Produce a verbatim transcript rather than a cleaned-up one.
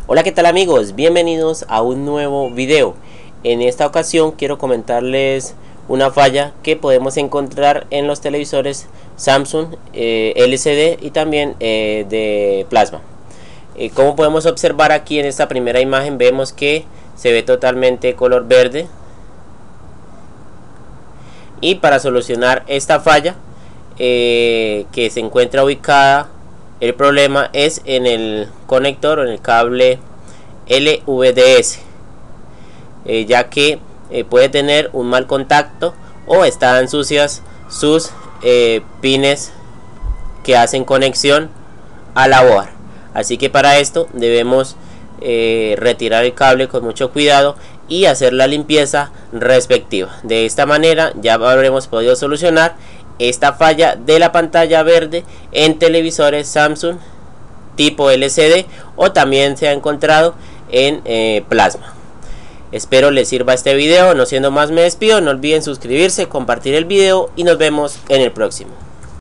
Hola, ¿qué tal amigos? Bienvenidos a un nuevo video. En esta ocasión quiero comentarles una falla que podemos encontrar en los televisores Samsung eh, L C D y también eh, de plasma. Eh, como podemos observar aquí en esta primera imagen, vemos que se ve totalmente color verde. Y para solucionar esta falla eh, que se encuentra ubicada, el problema es en el conector o en el cable L V D S, eh, ya que eh, puede tener un mal contacto o están sucias sus eh, pines que hacen conexión a la board. Así que para esto debemos eh, retirar el cable con mucho cuidado y hacer la limpieza respectiva. De esta manera ya habremos podido solucionar esta falla de la pantalla verde en televisores Samsung tipo L C D, o también se ha encontrado en eh, plasma. Espero les sirva este video. No siendo más, me despido. No olviden suscribirse, compartir el video y nos vemos en el próximo.